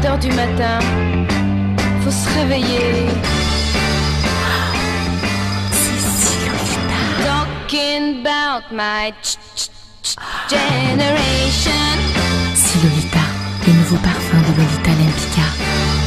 7 heures du matin, faut se réveiller. Talking about my generation. Si Lolita, le nouveau parfum de Lolita Lempicka.